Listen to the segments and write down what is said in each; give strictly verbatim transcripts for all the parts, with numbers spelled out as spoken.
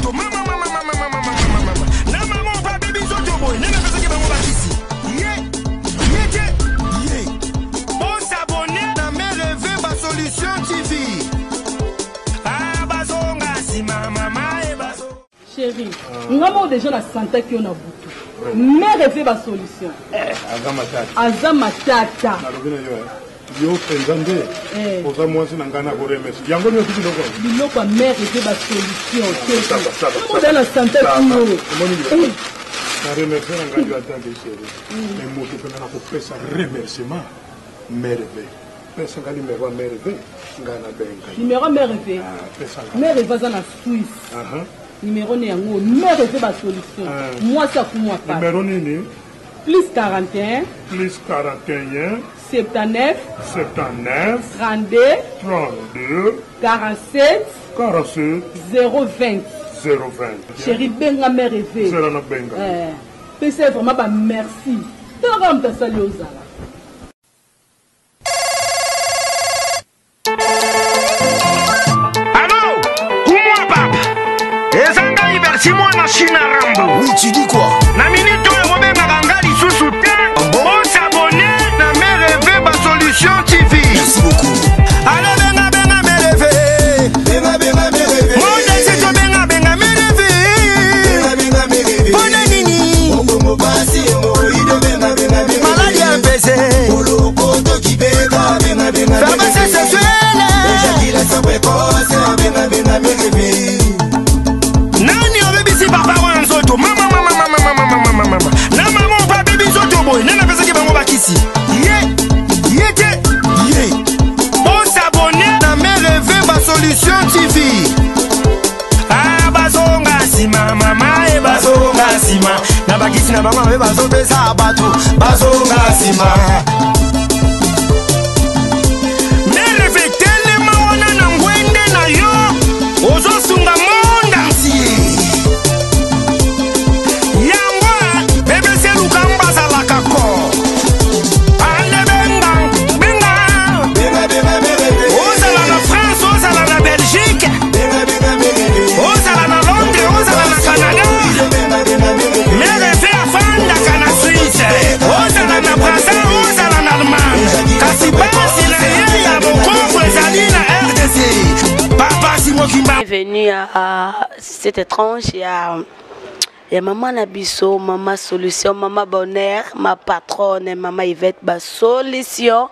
Soto, mama, mama, mama, mama, mama, mama. Na maman, pas bibi, Soto, boy. N'a pas fait que maman va ici. Yeah, yeah, yeah. Bon s'abonner dans mes rêves, ma solution T V. Ah, bazonga, si mama, mama, et bazo. Chérie, nous avons déjà la santé qui on a beaucoup. Mais rêver ma solution. Azamatata. Yo pensande poza mwasi na ngana ko remercie yango nyo tuki loko biloko mère et ba solution c'est dans la santé pour na remercie na ngana ata de chérie mais moto pena na ko pesa remerciement merve pesa ngali merva merve ngana benga numéro merve merve za na Suisse aha numéro ne yango merve ba solution moi ça pour moi pas numéro nini plus quarante et un plus quarante et un septantaneuf septantaneuf trente-deux trente-deux quarante-sept quarante-sept zéro vingt zéro vingt. Chérie benga mère rêvé. Zéro na benga. Eh, c'est vraiment ba merci. Tant que ça lui ozala. Allô, comment papa? Ezanga iberti moi na China Rambo. Oui, tu dis quoi? Na minute to Robert Magangali sous soutien. On s'abonner na mes rêves ba solution T V. Merci beaucoup. Allô benga benga mes rêves. Benga benga mes rêves. Mon désir to benga benga mes rêves. Benga benga mes rêves. Bona nini? Mongo mo basi mo ido benga benga mes rêves. Maladie M P C. Polo koto ki benga benga benga. Pharmacie sexuelle. Déjà sa précoce benga benga mes rêves. Nani obebisi papa wanzoto mama mama mama mama mama mama na maman pa bibi zoto boy nana pesa ke bango bakisi ye yete ye bon s'abonner na mes rêves ba solution T V ah bazonga sima mama e bazonga sima na bakisi na bango be bazopesa bato bazonga sima mes rêves tellement wana na ngwende na yo ozosunga venu à cette étrange il y a il y a maman Nabiso, maman solution, maman bonheur, ma patronne, maman Yvette, ma solution.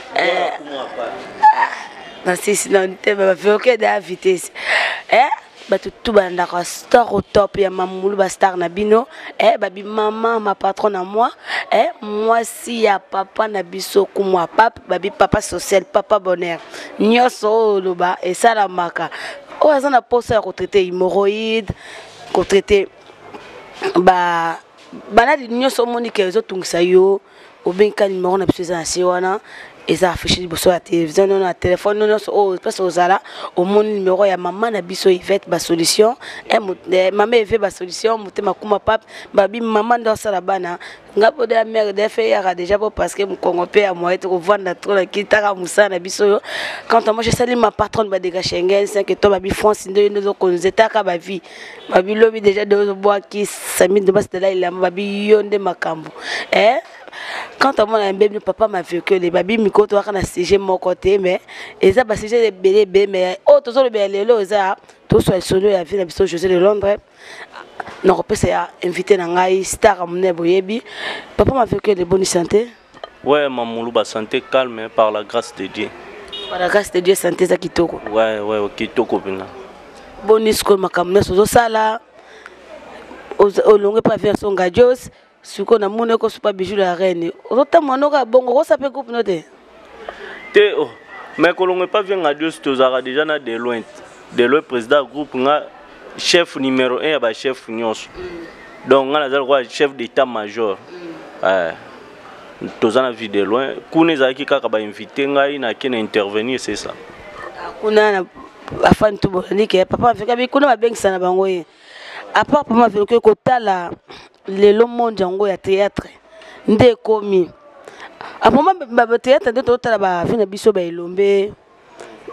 Non, si sinon tu vas faire que de vitesse. Eh, bah tout tout banda star au top, il y a mamoulou ba star Nabino. Eh, babi maman, ma patronne à moi. Eh, moi si y a papa Nabiso comme moi, papa, babi papa social, papa bonheur. Nyoso loba et ça la maka. Oh, ça n'a pas ça traiter hémorroïdes, traiter bah bah na nyoso monique les autres tungsa yo au bien quand numéro na besoin na siwana et ça affiche sur la télévision non na téléphone non oh parce aux ala au mon numéro ya maman na biso Yvette ba solution et maman Yvette ba solution mutema kuma pap babi maman dans ça la bana ngapo de la mère de fait ya déjà parce que mon Congo père moi être vendre trop la kitara musa na biso quand moi je salue ma patronne ba dega Schengen cinq et toi babi France ndo nous ko nous etaka ba vie babi lobi déjà de bois qui sami de bas de là il a babi yonde makambo eh quand on a un bébé papa m'a vu que les baby miko to kana siège mon côté mais et ça ba siège bébé bébé mais oh to so le bébé là ça to so solo ya vie na biso José de Londres non peut c'est invité na ngai star mon boyebi papa m'a vu que de bonne santé ouais mamoulou ba santé calme par la grâce de Dieu par la grâce de Dieu santé za kitoko ouais ouais kitoko bina bonne school makamna so sala au longue pas faire son gadios suko na mune ko super bijou la reine ozota manoka bongo ko sape coupe note te oh mais ko longue pas vient radio stozara déjà na de loin de loin président groupe nga chef numéro un ya ba chef nyos donc nga nazal quoi chef d'état major euh tozana vie de loin kune za ki kaka ba inviter ngai na kena intervenir c'est ça kuna na afan tu boni ke papa afika bi kuna ba bengisa na bango ye à part papa afika ko tala le monde jango ya théâtre nde komi a moment ba théâtre nde to tala ba fina biso ba ilombe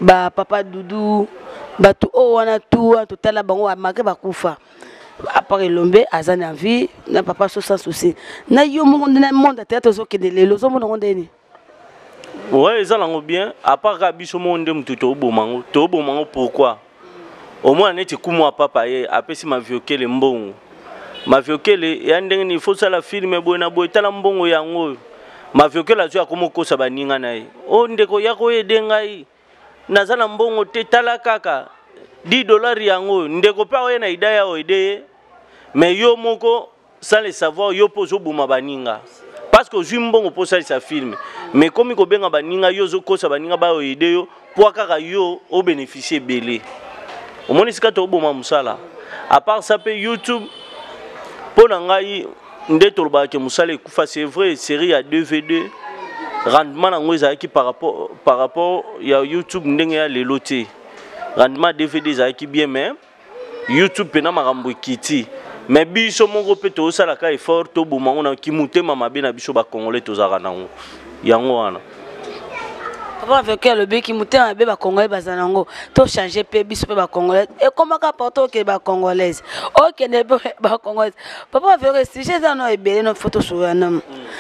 ba papa Doudou batu o wana tout en total bango amake bakufa après Lombe azana en vie na papa so sans souci na yo mo na monde théâtre zo kende lelo zo mo ndeni ouais ça lango bien à part kabiso monde mutu to bomango to bomango pourquoi au moins neti kumo papa ye apesi ma viokele mbongo ma viokele ya ndenge ni faut ça la filme boina boy tala mbongo yango ma viokele azu akomo kosa baninga naye o ndeko yako edengai nazala mbongo te tala kaka dix dollars yango ndeko pa oye na idaya o ide mais yo moko sans le savoir yo pozo buma baninga parce que je mbongo pour ça sa film mais comme ko benga baninga yo zo kosa baninga ba o ide yo po kaka yo o bénéficier belé au moins sika to buma musala à part ça pe YouTube pour ngai ndeto ba ke musala ekufa c'est vrai série à deux V deux rendement nango ezaki par rapport par rapport ya YouTube ndenge ya leloté rendement D V D ezaki bien mais YouTube pena makambo kiti mais biso moko pe to sala ka effort to bomango na kimute mama be na biso ba congolais to zaka nango yango wana papa avec le be kimute na be ba congolais bazanango to changer pe biso pe ba congolais et comment ka porto ke ba congolaise OK ne ba congolaise papa avec si j'ai dans no ebele no photo sur un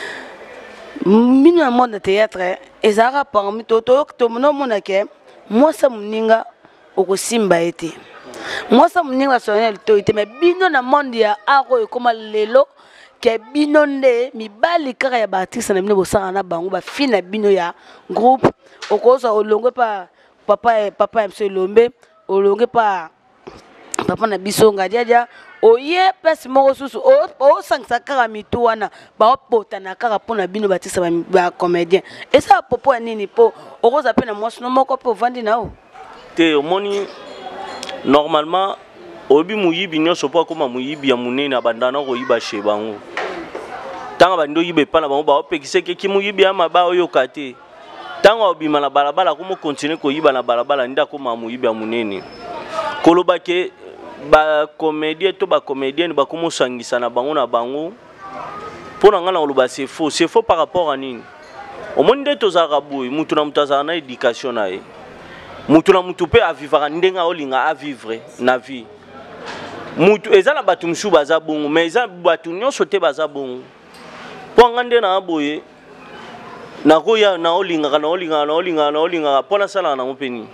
minu monde théâtre ezara parmi toto to mono monake moi ça muninga okosimba ete moi ça muninga sonel to ite mais bino na monde ya aro ekoma lelo ke bino nde mibali kaka ya baartiste na bino bosanga na bango ba fina bino ya groupe okoza olongwe pa papa papa M C Lombe olongwe pa papa na biso ngadiadia oye pesi moko susu o o sangisa kaka mitu wana ba opota na kaka pona bino batisa ba comédien et ça popo nini po okoza pe na mwasi no moko pe vandi na o te omoni normalement obi muyibi nyonso po akoma muyibi ya munene abandana ko yiba chez bango tanga bando yibe pa na bango ba opekise ke ki muyibi ya maba oyo kate tanga obima na balabala ko mo continuer ko yiba na balabala nda ko ma muyibi ya munene koloba ke ba comédien to ba comédienne ba komo sangisa na bango na bango pona ngana oloba c'est faux c'est faux par rapport à nini omonde to za raboui mutu na mutaza na éducation na e mutu na mutu pe a vivre ndenga olinga a vivre na vie mutu ezala batu mshu baza bongo mais ezala batu nyonso te baza bongo po ngande na aboye na koya na olinga na olinga na olinga na olinga pona sala na ngopeni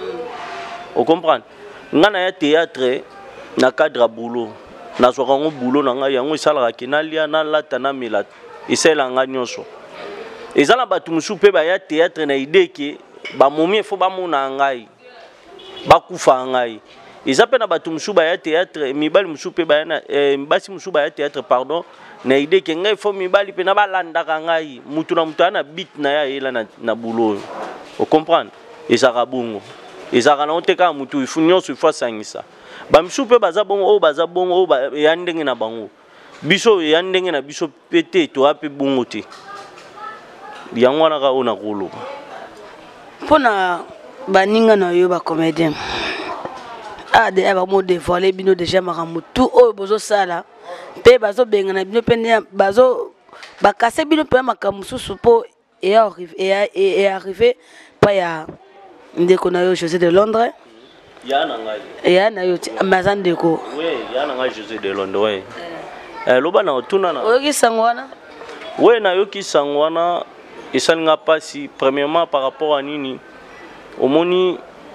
o comprendre ngana ya théâtre na cadre boulot na soka ngo boulot na ngai yango esala ka na lia na lata na mela esala nga nyonso ezala batu musu pe ba ya théâtre na idée ke ba momi fo ba mona ngai ba kufa ngai ezape na batu musu ba ya théâtre mibali musu pe ba na mbasi musu ba ya théâtre pardon na idée ke ngai fo mibali pe na ba landa ka ngai mutu na mutu na beat na ya ela na, na boulot o comprendre ezaka bongo ezaka na oteka mutu ifu nyonso ifu sangisa ba musu pe baza bongo o baza bongo o ya ndenge na bango biso ya ndenge na biso pete to ape bongo te yango wana ka ona kolo pona baninga na yo ba comédien ah de ba mo dévoiler bino déjà makambo tout o bozo sala pe bazo benga na bino pe bazo ba casser bino pe makambo susu po et arrive et arrivé pa ya ndeko na yo José de Londres yana ngai yana yo mazandeko oui yana ngai José de Londres oui eh loba na otuna na oki sangwana oui na yo ki sangwana esalinga pasi premièrement par rapport à nini omoni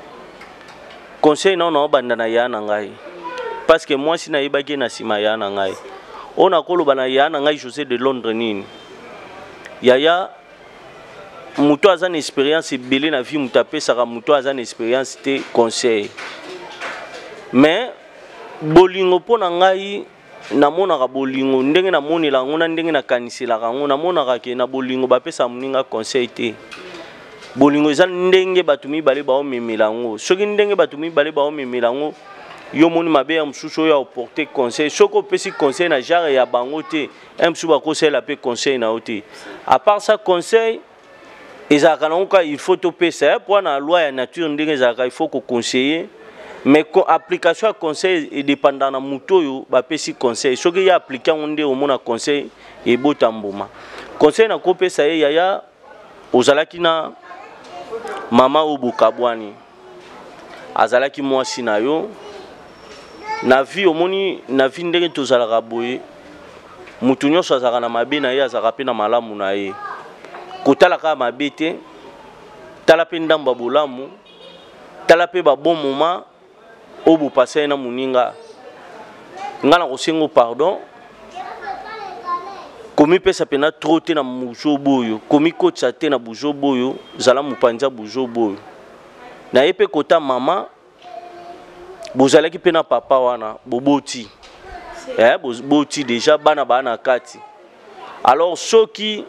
conseil na na banda na yana ngai parce que moi si na ibaki na sima yana ngai ona koloba na yana ngai José de Londres nini yaya muto aza na expérience belé na vie muto apesaka muto aza na expérience te conseil mais bolingo pona ngai namonaka bolingo ndenge namonela yango na ndenge nakaniselaka yango namonaka ke na bolingo bapesa moninga conseil te bolingo eza ndenge bato mibale baomemela yango soki ndenge bato mibale baomemela yango yo moni mabe ya mosusu oyo aoporte conseil soki opesi conseil na genre ya bango te un mosusu bakosala mpe conseil na yo te à part ça conseil ezalaka nango ka il faut topesa ya mpo na loi ya nature ndenge ezalaka il faut koconseiller mais application ya conseil edépendant na moto oyo bapesi conseil soki ya aplike yango nde omona conseil ebota mbuma conseil nakopesa ye yaya ozalaki na mama oyo bokabwani azalaki mwasi na yo na vie omoni na vie ndenge tozalaka boye mutu nyonso azalaka na mabe na ye azalaka mpe na malamu na ye kotala kaka mabe te tala mpe ndambo ya bolamu tala mpe babon moment oyo bopasa ye na moninga nga na kosengo pardon komipesa pena trop te na bujo boyo komikotisa te na bujo boyo zala mopanzi ya bujo boyo na ye mpe kota mama bozalaki mpe na papa wana boboti eh, boti déjà bana bana na kati alors soki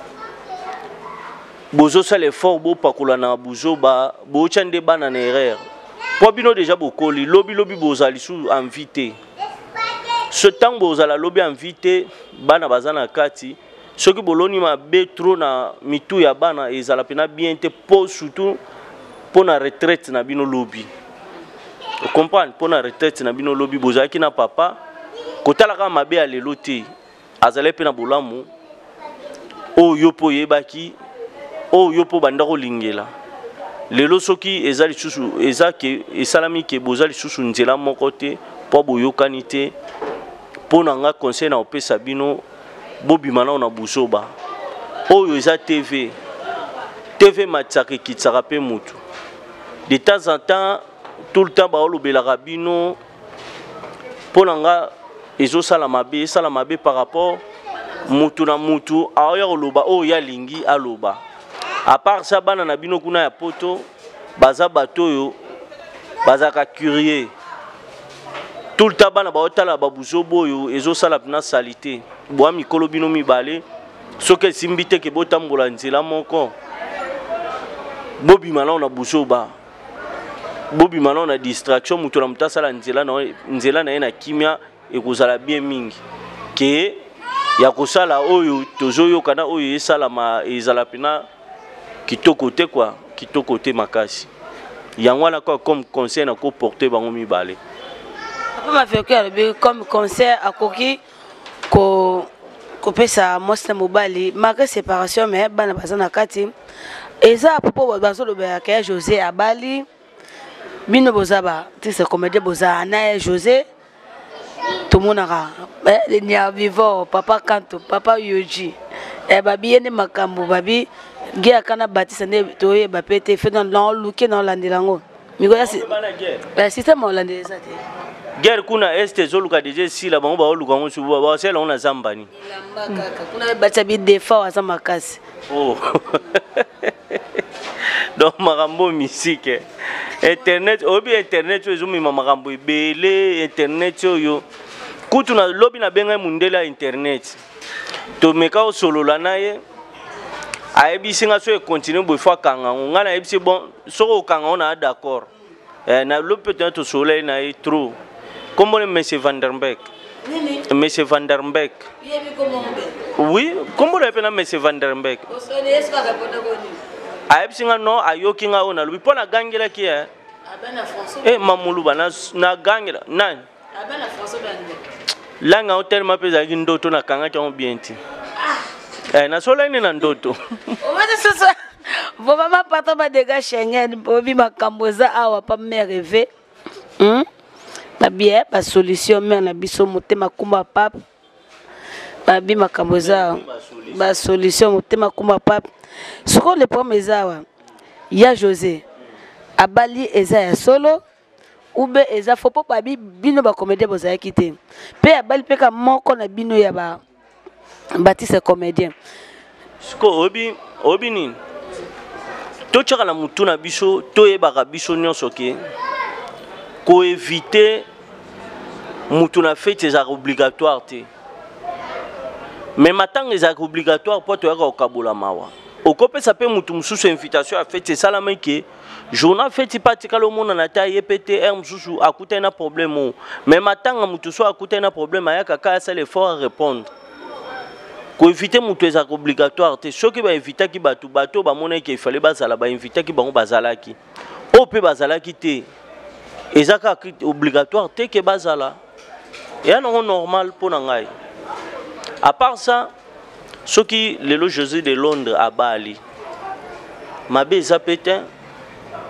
bozosala effort bopakola na bujo ba botya nde bana na erreur po bino déjà bokoli lobi lobi bozali su invité ce temps bozala lobi invité bana baza na kati soki boloni mabe trop na mitu ya bana ezala pena bien te po surtout pour na retraite na bino lobi vous comprenez pour na retraite na bino lobi bozalaki na papa kotala ka mabe ya lelo te azala pe na bolamu o yo po yebaki o yo po banda kolingela lelo soki eza lisusu eza ke esalami ke bozali lisusu nzela moko te po boyokani te po na nga conseil na opesa bino bobima na busoba oyo eza T V T V matsaka kitsaka pe mutu de temps en temps tout le temps baolobelaka bino po na nga ezosala mabe esala mabe par rapport mutu na mutu aoya koloba oyo ya lingi aloba à part ça bana na bino kuna ya poto baza bato oyo bazaka curieux tout le temps bana baotala babuzo boyo ezosala pena salité boa mikolo bino mibale soki esimbi te ke botambola nzela moko bobima na buzo ba bobima na distraction mutu na mutu asala nzela na nzela na ye na kimia ekozala bien mingi ke ya kosala oyo tozoyoka na oyo esalama ezala pena kitoko te kwa kitoko te makasi yango wana kwa comme conseil na ko porter bango mibale papa mafioki alobi comme conseil akoki ko kopesa mwasi na mobali malgré séparation mais bana baza na kati eza popo bazolobelaka ya José abali bino bozaba tise comédien boza na José tomonaka les nia vivant papa Kanto papa Yoji e babi ene makambo babi gia kana batisa ne toye bapete fait dans l'enluke dans landelango miko ya ba système holandais ate guerre kuna este zoluka deje sila bango ba oluka ngo suba ba sela ona zambani lamba kaka kuna batsa bi defa za makasi oh donc makambo musique internet obi internet ezumi makambo ebele internet yo kutu na lobi na benga mundela internet to meka osolola naye ayebi singa so e continue bo fois kanga ngana ayebi bon so kanga on a d'accord eh na lo peut-être soleil na e trop comme le monsieur Van der Beek monsieur Van der Beek oui comme le pena monsieur Van der Beek ayebi singa no ayoki nga ona lo pona gangela ki eh eh mamulu bana na gangela nan abana français bande langa hotel mapeza ndoto na kanga cha bien ti eh na sola ni na ndoto o mate sasa bo mama pato ba dega Schengen bo bi makamboza awa pa me rêver hmm ba bien ba solution me na biso motema kumba pap ba bi makamboza ba solution motema kumba pap soko le problème ezawa ya José abali eza ya solo ube eza faut pas babi bino ba comédien bozaya kité pe abali peka moko na bino ya ba Baptiste comédien siko obi obi nini to tshaka na mutu na biso to yebaka biso nyonso ke ko éviter mutu na fête ezaka obligatoire te mais matanga ezaka obligatoire po to yaka okabola mawa okopesa pe mutu mususu invitation à fête salama ke journal fête patikalo mona na ta yepete er mususu akuta na problème mais matanga mutu so akuta na problème ayaka ka sa l'effort à répondre ko éviter mutu ezaka obligatoire te soki ba éviter ki batu bato ba mona ke fallait bazala ba inviter ki bango bazalaki o pe bazalaki te ezaka obligatoire te ke bazala ya non normal pour ngai à part ça soki lelo José de Londres à Bali mabe eza pétin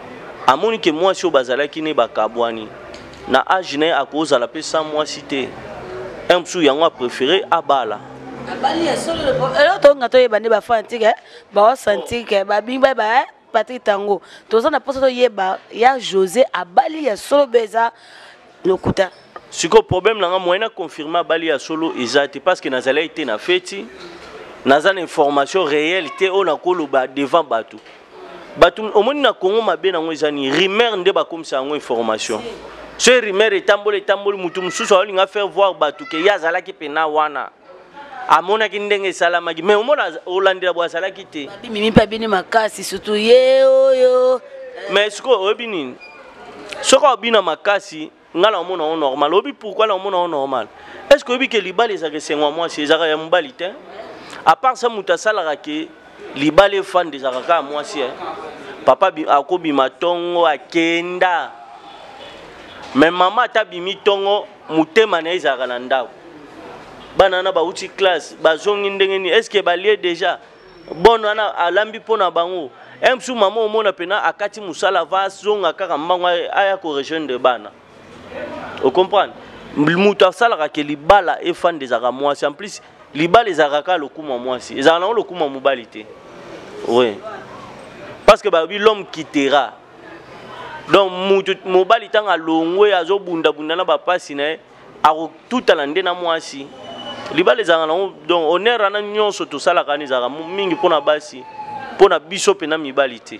amoni ke mwasi o bazalaki ne bakabwani na age na akozala pe sans mwasi te un sou yango a préféré abala abali ya solo alors to ngato yeba ne ba fantike ba o santike ba bimba ba Patrick Tango toza na poso to yeba ya José abali ya solo beza lokuta siko problème nanga moyen confirmer abali ya solo ezate parce que nazala été na feti nazana information réelle te ona koloba devant batou batou omoni na Congo mabe nango ezani rumeur nde ba komisa ngo information ce rumeur etambole etambole mutu mususu alinga faire voir batou ke yazala ki pena wana amona ki ndenge salama ki mais omona olandela bwa sala ki te mimi pa bini makasi surtout ye oyo mais siko obini soko obina makasi ngala omona on normal obi pourquoi la omona on normal est-ce que obi ke libale za ke sengwa moi c'est zaka ya mbalite à part ça muta sala ke libale fan des zaka moi si papa bi akobi matongo akenda mais maman tabimi tongo mutema na izaka na ndako banana ba uti classe bazongi ndengeni est-ce que balie déjà bon ana alambi pona bango emsu mama omona pena akati musala va zonga kaka mbango aya correction de bana vous comprenez muta sala ka libala e fan des zaka moi en plus libala ezaka le kuma moi si ezaka na le kuma mobilité oui parce que ba l'homme quittera donc mutu mobali tanga longwe azo bunda bunda na ba pasi na ako tout alande na moi si libala ezaka na donc honneur ana nyonso to sala kani zaka mingi pona basi pona biso pena mibalité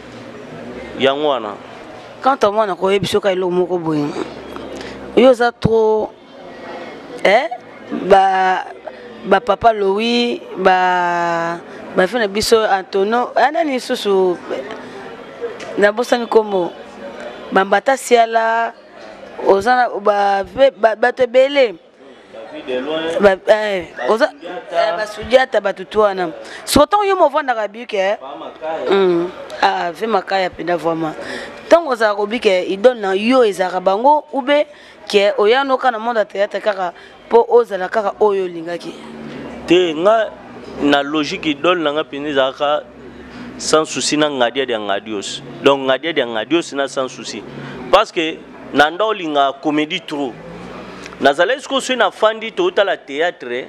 yango wana quand on mona ko yebiso ka ilo moko boye yo za trop eh ba ba papa Louis ba ba fena biso Antonio ana ni susu na bosani komo bambata siala ozana ba ba te belé ba eh oza ba sudiata batutwana surtout yo mo vanda kabike mm ah ve makaya pena vraiment tango za kobike idon na yo ezaka bango ube ke oyano kana monde théâtre kaka po ozala kaka oyo lingaki te nga na logique idol nga pene zaka sans souci na ngadia de ngadios donc ngadia de ngadios na sans souci parce que nando linga comédie trop nazala esko so na fandi to ta la théâtre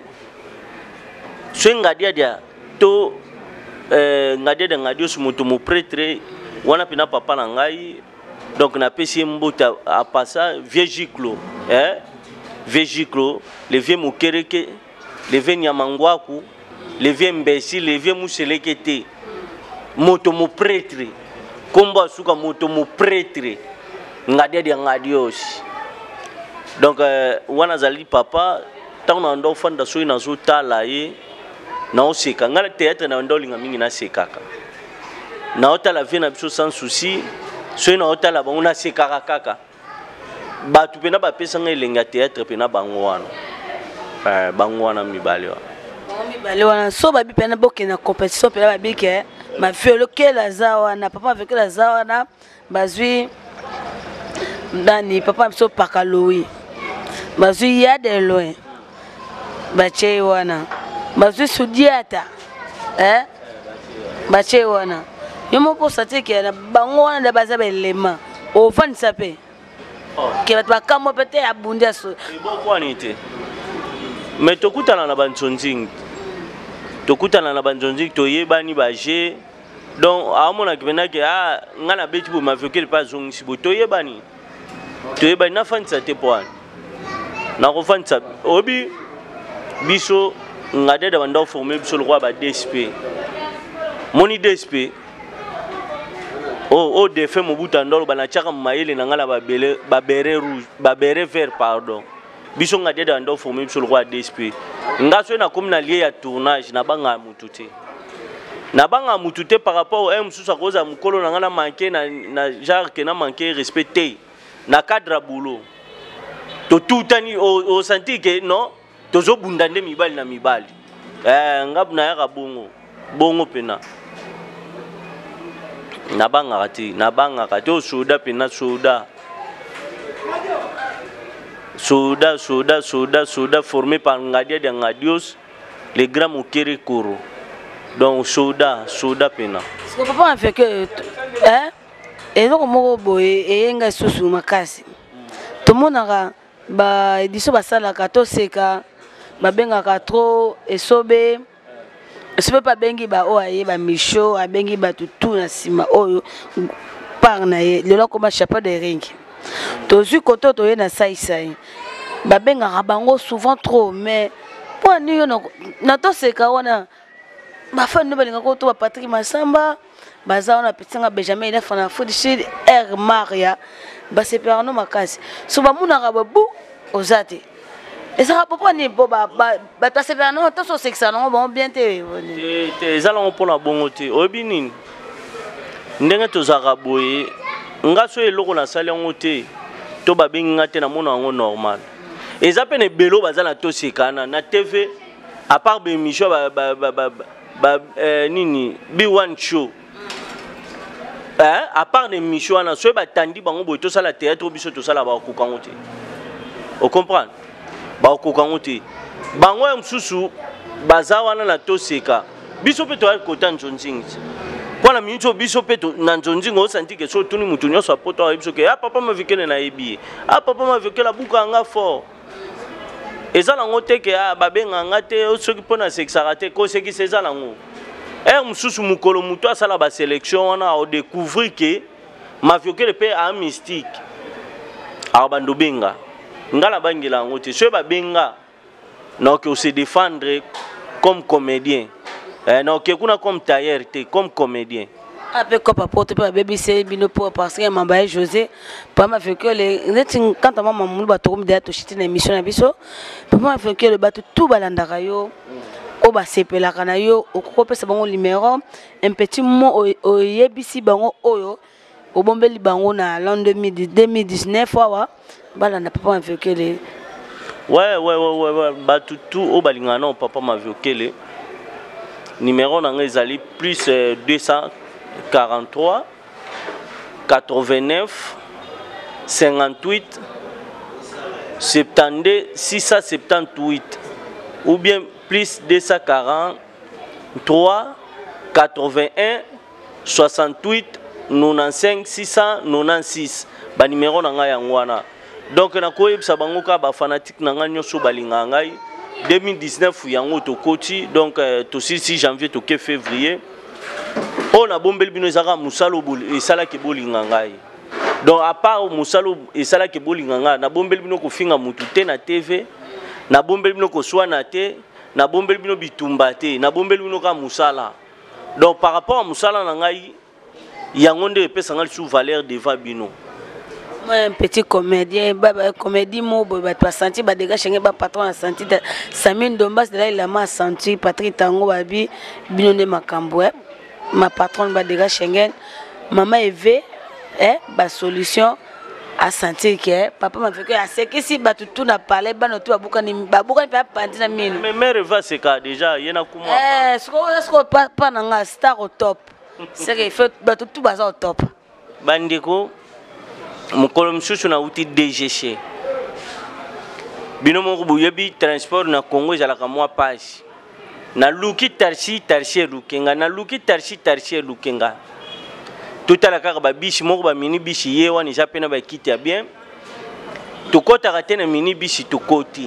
so ngadia dia to euh ngadia de ngadios mutu mo prêtre wana pena papa na ngai donc na pesi mbuta a passa vieux giclo hein vieux giclo le vieux mukereke le vieux nyamangwaku le vieux imbécile le vieux muselekete moto mo prêtre komba suka moto mo prêtre ngadia de ngadios donc euh, wana zali papa tant na ndo fanda so ina zo tala ye na oseka ngala théâtre na ndo linga mingi na sekaka na otala vie na biso sans souci so ina otala bango na sekaka kaka batu pena ba pesa nga elenga théâtre pena bango wana eh bango wana mibale wa bango mibale wana so babi pena boke na compétition pena babi ke ma fiolo ke la zawa na papa avec la zawa na bazui ndani papa biso pakaloui bazui ya de loin bache wana bazui sudiata eh bache wana yomo po satike na bango wana da baza belema o fan sape ke batba kamo pete abundia so bon kwani te mais tokutana na banzonzing tokutana na banzonzing to yebani baje donc amona kipena ke ah ngana beti bo mafekele pas zongisi bo to yebani to yebani na fan sate poan na ko fan sa obi biso ngade da banda former biso le roi ba D S P moni D S P oh oh de fait mobuta ndolo bana chaka mayele na ngala ba bele ba bere rouge ba bere vert pardon biso ngade da banda former biso le roi D S P ngaso na comme na lié ya tournage na banga mutute na banga mutute par rapport au M susa koza mukolo na ngana manquer na na genre que na manquer respecter na cadre boulot to tutani o, o senti que non tozo bundande mibali na mibali eh ngab na ya bongo bongo pena na banga kati na banga kati o soda pena soda soda soda soda soda formé par Ngadia de Ngadios les grands Mukere Koro donc soda soda pena ce que papa a fait que hein eloko moko boye eyenga susu makasi tomonaka ba édition basalaka toseka babengaka trop esobe esobe pa bengi ba o aye ba micho abengi batu tout na sima oyo par na ye lelo koma chapeau de ring tozui koto toye na saisai babengaka bango souvent trop mais po ani yo na toseka wana bafani no balinga ko to ba Patrick Masamba baza wana petanga Benjamin il a fait na foot chez Air Maria ba seperano makasi so ba munaka babu ozate ezaka papa ni bo ba ba ta seperano to so sexa no bon bien te te ezala on pona bongo te obinini ndenge tozaka boye nga so eloko na sali yango te to ba benga te na mona ngo normal eza pene belo bazala to sekana na T V à part be micho ba ba ba ba nini B one show eh à part des micho na so ba tandi bango boye to sala théâtre biso to sala ba kokango te o comprendre ba kokango te bango ya msusu baza wana na to seka biso pe to ya kota njonzingi kwa na mincho biso pe to na njonzingi o santi ke so tuni mutu nyoso apoto ya biso ke ah papa ma vikele na ebi ah papa ma vikela buka nga fort ezala ngote ke ah babenga ngate o soki pona sexara te ko seki sezala ngo er mususu mukolo mutu asala ba sélection wana o découvrir que ma vikele pe a mystique abando benga ngala bangela ngote so ba benga na que se défendre comme comédien eh na que kuna comme tailleur te comme comédien avec quoi porte pas baby c'est bino pour parce que mamba José pas ma fait que les net quand maman mulu ba to me to chiti na émission na biso papa ma fait que le bateau tout balandaka yo o ba sepela kana yo o pesa bango numéro un petit mot o yebisi bango oyo o bombeli bango na l'an deux mille dix-neuf wa balanda papa ma fait que les ouais ouais ouais ouais bateau tout o balinga non papa ma fait que les numéro na ngezali plus deux cent quarante-trois quatre-vingt-neuf cinquante-huit soixante-deux six cent soixante-dix-huit ou bien plus deux cent quarante-trois quatre-vingt-un soixante-huit quatre-vingt-quinze six cent quatre-vingt-seize ba numéro na ngai yango wana donc na koyebisa bango ka ba fanatique na ngai nyoso balinga ngai deux mille dix-neuf yango to koti donc to six janvier to ke février on a bombé bino ezaka musalo bol et sala ke bolinga ngai donc à part musalo et sala ke bolinga ngai na bombé bino ko finga mutu te na T V na bombé bino ko swana te na bombé bino bitumba te na bombé bino ka musala donc par rapport à musala na ngai yango nde pesa ngai sous valeur devant bino moi un petit comédien baba comédie mo bo ba senti ba dégage ngé ba patron a senti Samine Dombas de là il a ma senti Patrick Tango babi bino ne makambo ma patronne ba dégage Schengen maman Eve eh ba solution a senti que papa m'a fait que a c'est que si ba tout na parler ba no tout babuka ni babuka ni pa pandi na mine mais mère va c'est ka déjà yena kuma eh ce qu'on est-ce qu'on pas pas na star au top c'est que il faut ba tout tout baza au top bandeko mukolo msusu na uti D G C bino moko buyebi transport na Congo ezalaka mwa page na luki tarsi tarsi lukenga na luki tarsi tarsi lukenga tutala kaka ba bishi moko ba mini bishi ye wani japena ba kiti ya bien tukota kate na mini bishi tukoti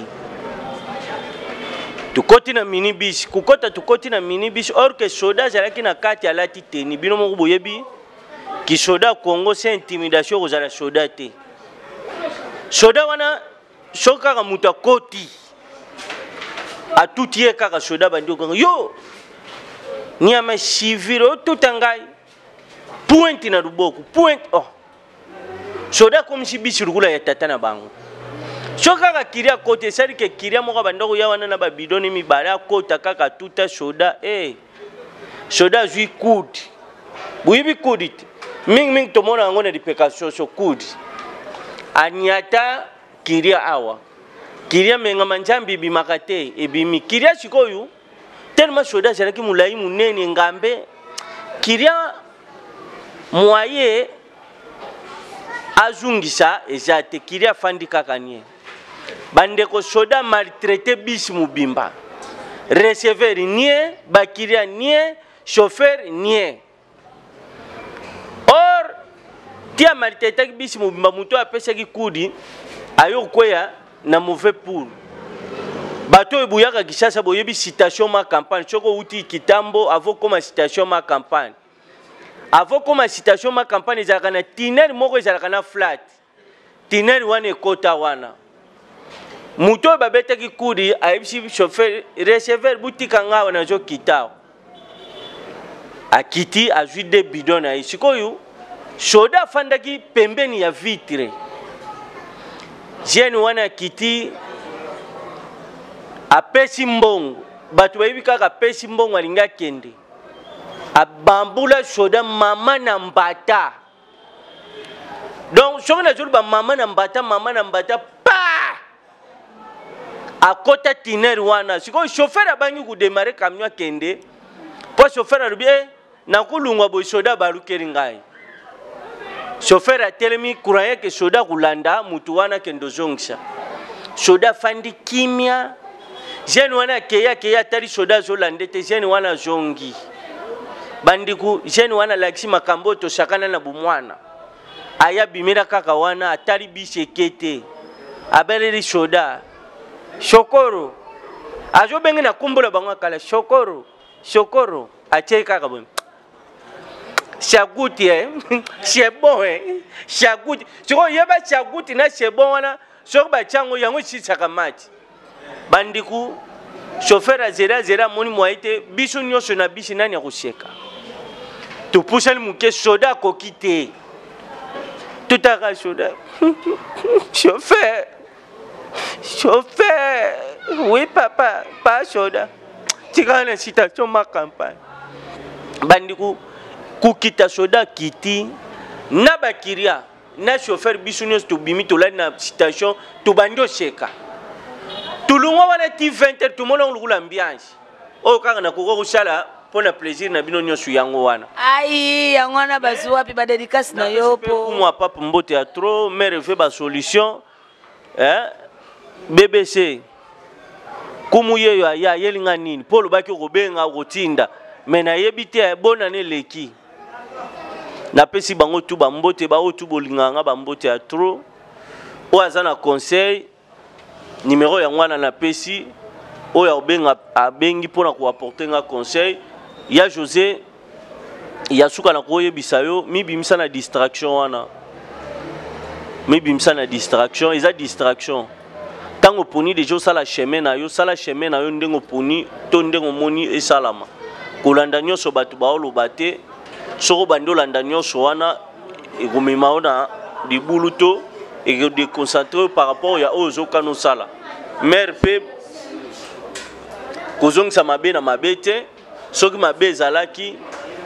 tukoti na mini bishi kukota tukoti na mini bishi or que soda zalaki na kati alati teni bino moko buyebi ki soda Congo c'est intimidation aux ala soda te soda wana shoka ka muta koti a tout ye kaka soda bandi ko yo nyama chiviro tutangai point na ruboku point oh soda comme si bisirugula ya tata na bango shoka ka kiria kote sari ke kiria mo ka bandoko ya wana na ba bidoni mi bara kota kaka tuta soda eh soda zui kud buibi kudit ming ming to mona ngone dipekasyo so kud anyata kiria awa kiria menga manjambi bi makate e bimi kiria sikoyu tellement soda zalaki mulai munene ngambe kiria moye azungisa ezate kiria fandi kakanie bande ko soda maltraité bis mubimba receveur nie bakiria nie chauffeur nie or tia maliteta bisi mobimba muto apesa ki kudi ayo kweya na mauvais pour bato ebuyaka Kishasa boyebi citation ma campagne choko uti kitambo avant comme citation ma campagne avant comme citation ma campagne ezalaka na tiner moko ezalaka na flat tiner wana ekota wana muto babetaki kudi ayebisi chauffeur receveur butika ngawa na zo kitao akiti azwi de bidon na isikoyo soda fandaki pembeni ya vitre jeune wana kiti apesi mbongo batu bayibi kaka apesi mbongo alinga kende abambula soda mama na mbata donc soki nazoli ba mama na mbata mama na mbata pa akota tiner wana sikoyo chauffeur abangi kudemare camion kende po chauffeur alobi e nakulungwa boy soda balukeli ngai chauffeur atelemi croyait que soda kulanda mutu wana kendo zongisa soda fandi kimia jeune wana keya keya tali soda zolande te jeune wana zongi bandiku jeune wana laksi makambo to sakana na bumwana aya bimira kaka wana atali bise kete abeleri soda shokoro ajo bengi na kumbula bangwa kala shokoro shokoro ache kaka bon Chaguti eh c'est bon eh chaguti siko yeba chaguti na c'est bon wana soko ba chango yango chitsaka mati bandiku chauffeur azera zera moni moite biso nyoso na bisi nani akosheka to pusha muke soda kokite tutaka soda chauffeur chauffeur oui papa pas soda tika citation ma campagne bandiku kukita soda kiti na bakiria na chauffeur bisunyo to bimi to la na station to bandio sheka tulungo wana ti vingt heures tout monde ngula ambiance o kanga na koko kusala pona plaisir na bino nyosu yango wana ai yango wana bazu wapi ba dédicace na yopo moi papa mbote ya trop mère fait ba solution hein B B C kumuye yo ya yelinga nini polo baki ko benga kotinda mena yebite bona ne leki na pesi bango tu ba mbote ba otu bolinganga ba mbote ya trop o azana conseil numéro ya ngwana na pesi o ya obenga abengi pona ko apporter nga conseil ya José ya suka na koye bisayo mi bimisa na distraction wana mi bimisa na distraction eza distraction tango poni dejo sala chemin na yo sala chemin na yo ndengo poni to ndengo moni e salama kolanda nyoso batu baoloba te soko bandi olanda nyonso wana ekomema ona libulu to ekodéconcentre par rapport ya oyo ozokana osala mare mpe kozongisa mabe na mabe te soki mabe ezalaki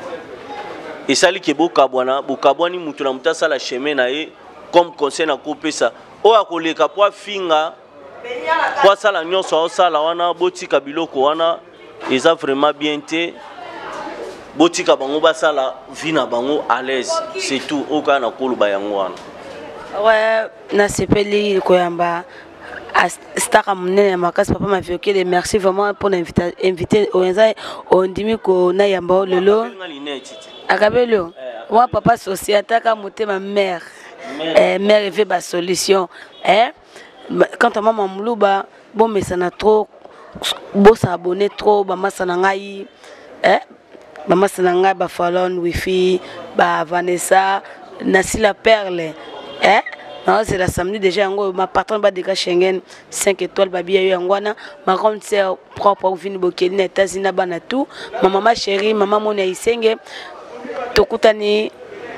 esaliki bokabwana bokabwani mutu na mutu asala chemin na ye comme conseil na kopesa oyo akoleka po afinga po asala nyonso aosala wana botika biloko wana eza vraiment bien te botika bango basala vina bango à l'aise c'est tout oka na koluba yango wana ouais na sepeli koyamba staka munene makasi papa m'a fait que merci vraiment pour l'inviter inviter oyenza ondimi ko na yamba lelo akabelo moi papa société ka motema mère eh mère fait ba solution eh quand maman muluba bon mais ça na trop bon s'abonner trop ba masana ngai eh Maman Sananga, ba Fallon, Wifi, ba Vanessa, Nasila Perle. Eh? Non, c'est la samedi déjà. Ma patronne va dégager Schengen cinq étoiles, babi ya yangwana. Ma grande sœur propre vini bokeni États-Unis bana tout. Ma maman chérie, maman mon isenge. Tokutani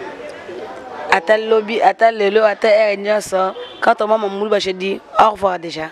atal lobby, atal lelo, atal ernyasa. Quand maman moulu ba je dis au revoir déjà.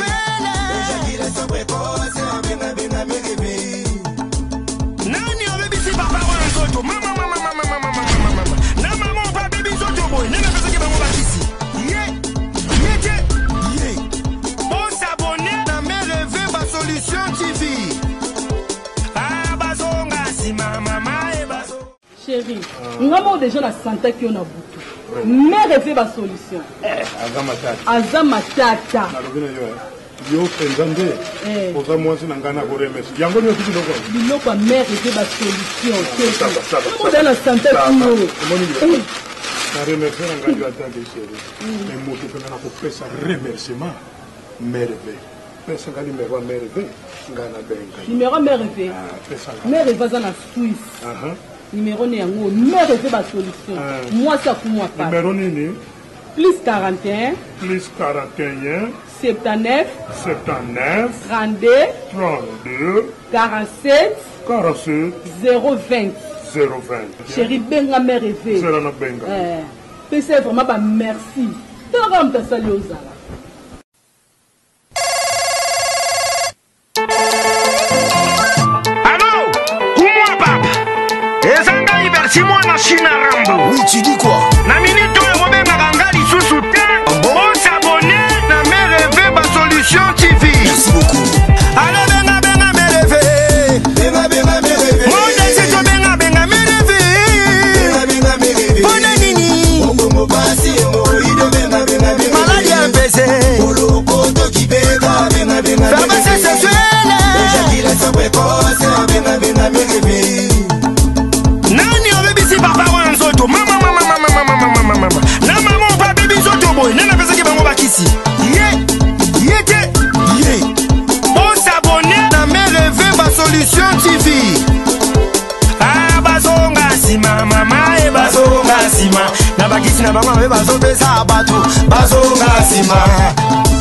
Nani Chérie, nous avons déjà la santé qui on a beaucoup. Mais rêver la solution. Aza matata. Yo pendande. Oza mwasi na ngana ko remercie. Yango nyo tuki loko. Biloko mère rêver la solution. Nous avons la santé qui on. Na remercie na ngana atande chérie. Mais moto pe na ko pesa remerciement. Merve. Pesa ngali merwa merve. Ngana benga. Numéro merve. Merve va na Suisse. Aha. Numéro né yango mère rêver la solution. Moi ça pour moi pas. Numéro nini? Plus quarante et un. Plus quarante et un. Septanef, Septanef, trente-deux, trente-deux, quarante-sept, quarante-sept, zéro vingt. zéro vingt. Chérie, benga mère rêvé. C'est la benga. Eh, c'est vraiment bah merci. Tant que tu salué aux ala. Allô, comment papa? Et ça n'a pas moi na Chine Rambo. Oui, tu dis quoi? Na minute où on est magangali sous soutien. On s'abonne na Merveille ba solution T V. Merci beaucoup. Allô benga benga Merveille. Benga benga Merveille. Mon désir to benga benga Merveille. Benga benga Merveille. Bona nini? Bongo mo basi mo ido benga benga Merveille. Maladie M P C. Polo koto ki benga benga benga. Femme sexuelle. Déjà qu'il a sa précoce benga benga Merveille. Nani obebisi papa wanzoto mama mama mama mama mama mama na mama pa bibi zoto boy nana pesa ki bango bakisi ye yete ye on s'abonner na Merveille ba solution T V ah bazonga sima mama e bazonga sima na bakisi na bango be bazopesa bato bazonga sima